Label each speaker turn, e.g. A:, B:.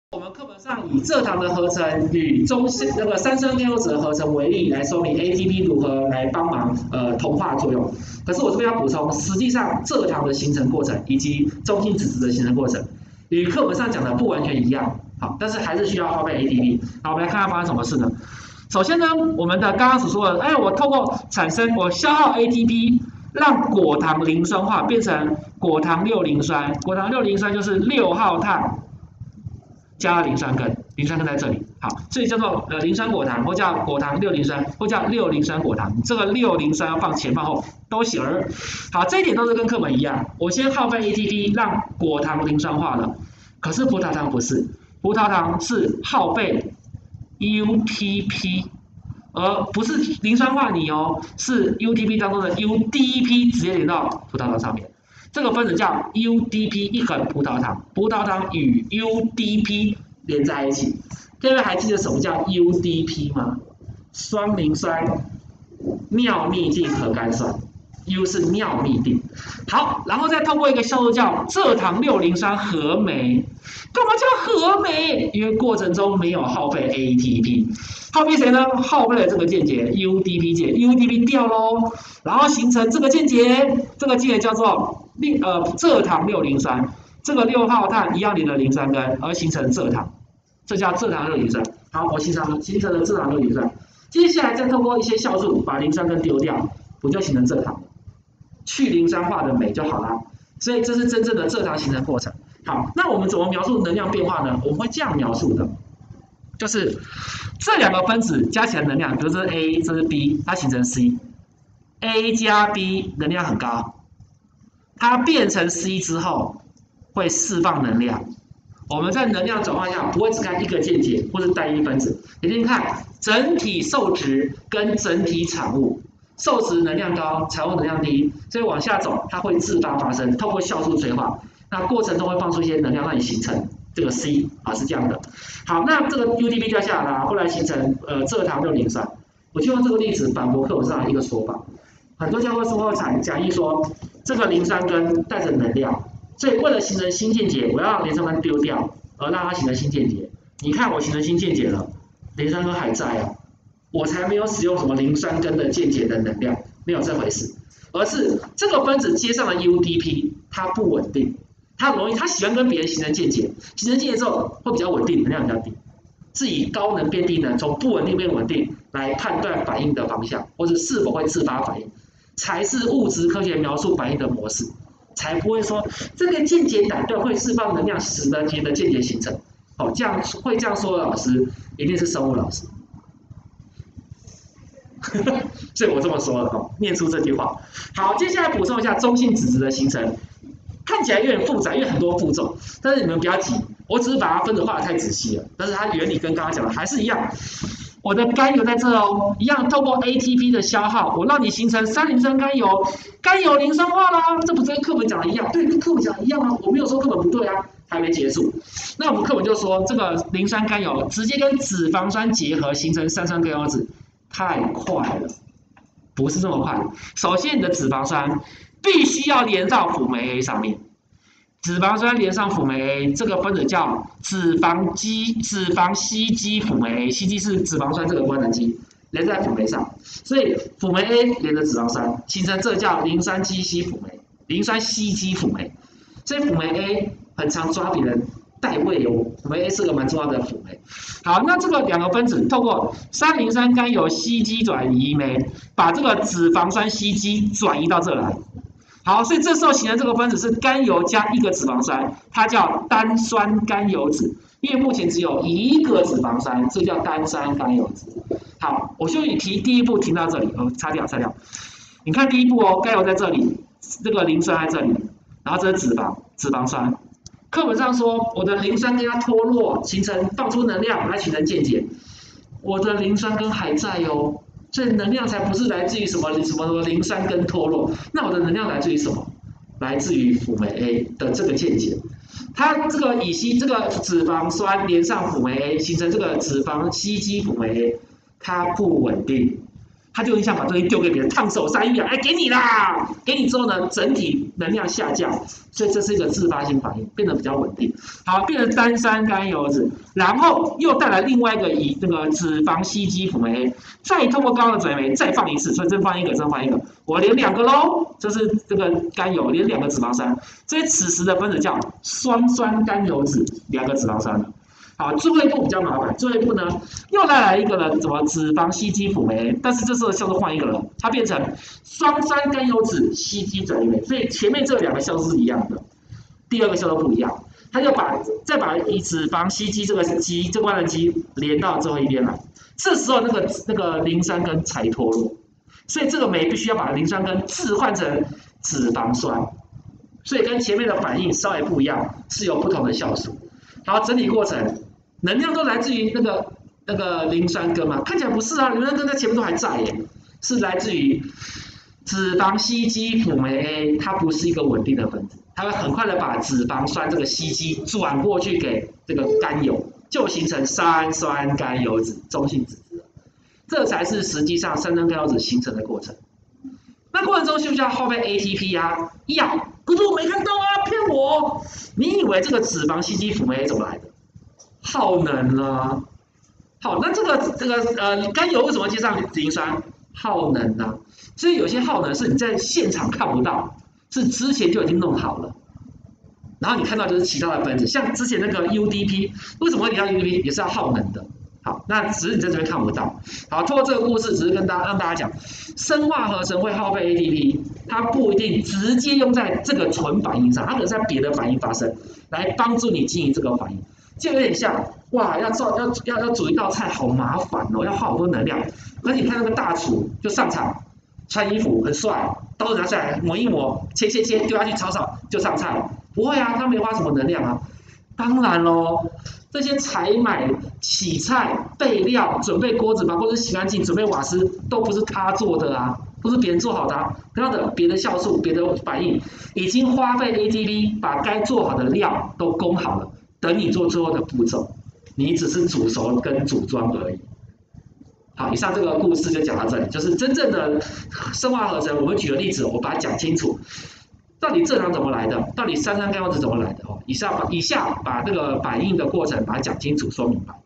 A: 我们课本上以蔗糖的合成与三酸甘油酯的合成为例，来说明 ATP 如何来帮忙同化作用。可是我这边要补充，实际上蔗糖的形成过程以及中性脂质的形成过程，与课本上讲的不完全一样。好，但是还是需要耗费 ATP。好，我们来看看发生什么事呢？首先呢，我们的刚刚所说的，我透过我消耗 ATP， 让果糖磷酸化变成果糖6磷酸，果糖6磷酸就是6号碳。加磷酸根，磷酸根在这里，好，所以叫做磷酸果糖，或叫果糖6磷酸，或叫6磷酸果糖。这个6磷酸要放前放后都行。好，这一点都是跟课本一样。我先耗费 ATP 让果糖磷酸化了，可是葡萄糖不是，葡萄糖是耗费 UTP， 而不是磷酸化锂哦，是 UTP 当中的 UDP 直接连到葡萄糖上面。这个分子叫 UDP 一横葡萄糖，葡萄糖与 UDP 连在一起。各位还记得什么叫 UDP 吗？双磷酸尿嘧啶核苷酸 ，U 是尿嘧啶。好，然后再透过一个酵素叫蔗糖6磷酸合酶。干嘛叫合酶？因为过程中没有耗费 ATP， 耗费谁呢？耗费了这个键结 UDP 键 ，UDP 掉喽，然后形成这个键结，这个键结叫做蔗糖6磷酸，这个6号碳一样连了磷酸根，而形成蔗糖，这叫蔗糖6磷酸。好，我形成了蔗糖6磷酸，接下来再透过一些酵素把磷酸根丢掉，不就形成蔗糖了？去磷酸化的酶就好了。所以这是真正的蔗糖形成过程。好，那我们怎么描述能量变化呢？我们会这样描述的，就是这两个分子加起来能量，比如这是 A， 这是 B， 它形成 C。A 加 B 能量很高，它变成 C 之后会释放能量。我们在能量转换下不会只看一个键结或是单一分子，一定看整体受质跟整体产物。受质能量高，产物能量低，所以往下走，它会自发生，透过酵素催化。那过程中会放出一些能量，让你形成这个 C 啊，是这样的。好，那这个 UDP 掉下来了，后来形成蔗糖6磷酸。我就用这个例子反驳课本上的一个说法。很多教科书会讲义说，这个磷酸根带着能量，所以为了形成新键结，我要让磷酸根丢掉，而让它形成新键结。你看我形成新键结了，磷酸根还在啊。我才没有使用什么磷酸根的键结的能量，没有这回事，而是这个分子接上了 UDP， 它不稳定，它喜欢跟别人形成键结，形成键结之后会比较稳定，能量比较低，是以高能变低能，从不稳定变稳定来判断反应的方向，或者是否会自发反应，才是物质科学描述反应的模式，才不会说这个键结打断会释放能量，使得别的键结形成。哦，这样说的老师一定是生物老师。所以我这么说了，念出这句话。好，接下来补充一下中性脂质的形成，看起来有点复杂，因为很多步骤，但是你们不要急，我只是把它分子画得太仔细了，但是它原理跟刚刚讲的还是一样。我的甘油在这哦，一样透过 ATP 的消耗，我让你形成3磷酸甘油，甘油磷酸化啦，这不是跟课本讲的一样？对，跟课本讲的一样啊，我没有说课本不对啊，还没结束。那我们课本就说这个磷酸甘油直接跟脂肪酸结合形成3酸甘油酯。太快了，不是这么快。首先，你的脂肪酸必须要连到辅酶 A 上面，脂肪酸连上辅酶 A， 这个分子叫脂肪烯基辅酶 A， 烯基是脂肪酸这个官能基，连在辅酶上，所以辅酶 A 连着脂肪酸，形成这叫磷酸基烯辅酶，磷酸烯基辅酶。所以辅酶 A 很常抓别人代位哦，辅酶 A 是个蛮重要的辅酶。好，那这个两个分子透过3磷酸甘油烯基转移酶，把这个脂肪酸烯基转移到这来。好，所以这时候形成这个分子是甘油加1个脂肪酸，它叫单酸甘油酯。因为目前只有1个脂肪酸，这叫单酸甘油酯。好，我就第一步停到这里，擦掉。你看第一步哦，甘油在这里，这个磷酸在这里，然后这是脂肪酸。课本上说，我的磷酸根要脱落，形成放出能量来形成键结。我的磷酸根还在哦，所以能量才不是来自于什么磷酸根脱落。那我的能量来自于什么？来自于辅酶 A 的这个键结。它这个这个脂肪酸连上辅酶 A， 形成这个脂肪烯基辅酶 A， 它不稳定， 他就很想把东西丢给别人，烫手山芋啊，哎，给你啦，给你之后呢，整体能量下降，所以这是一个自发性反应，变得比较稳定。好，变成单三甘油酯，然后又带来另外一个以那个脂肪烯基辅酶 A， 再通过高的转酶再放一次，所以这放一个，这放一个，我连2个喽，这是这个甘油连2个脂肪酸，所以此时的分子叫双酸甘油酯，2个脂肪酸了。好，最后一步比较麻烦，最后一步呢又带来一个了，什么脂肪烯基辅酶，但是这时候效度换一个了，它变成双酸甘油酯烯基转移酶，所以前面这2个效度是一样的，第2个效度不一样，它就再把以脂肪烯基这个万能基连到最后一边来，这时候那个磷酸根才脱落，所以这个酶必须要把磷酸根置换成脂肪酸，所以跟前面的反应稍微不一样，是有不同的酵素。好，整体过程。能量都来自于那个磷酸根嘛？看起来不是啊，磷酸根在前面都还在耶，是来自于脂肪烯基辅酶 A， 它不是一个稳定的分子，它会很快的把脂肪酸这个烯基转过去给这个甘油，就形成三酸甘油酯中性脂质，这才是实际上三酸甘油酯形成的过程。那过程中需不需要耗费 ATP 啊？要，可是我没看到啊，骗我！你以为这个脂肪烯基辅酶 A 怎么来的？耗能啊，好，那这个甘油为什么接上磷酸？耗能啊，所以有些耗能是你在现场看不到，是之前就已经弄好了，然后你看到就是其他的分子，像之前那个 UDP， 为什么会提到 UDP 也是要耗能的？好，那只是你在这边看不到。好，透过这个故事，只是让大家讲，生化合成会耗费 ATP， 它不一定直接用在这个纯反应上，它可能在别的反应发生，来帮助你经营这个反应。就有点像，哇，要煮一道菜好麻烦哦，要耗好多能量。可是你看那个大厨就上场，穿衣服很帅，刀子拿下来磨一磨，切，丢下去炒就上菜了。不会啊，他没花什么能量啊。当然喽，这些采买、洗菜、备料、准备锅子、把锅子洗干净、准备瓦斯，都不是他做的啊，都是别人做好的啊。他的别的酵素、别的反应，已经花费 ATP 把该做好的料都供好了。等你做最后的步骤，你只是煮熟跟组装而已。好，以上这个故事就讲到这里，就是真正的生化合成，我们举个例子，我把它讲清楚，到底蔗糖怎么来的，到底三酸甘油酯怎么来的哦。以下把这个反应的过程把它讲清楚，说明白。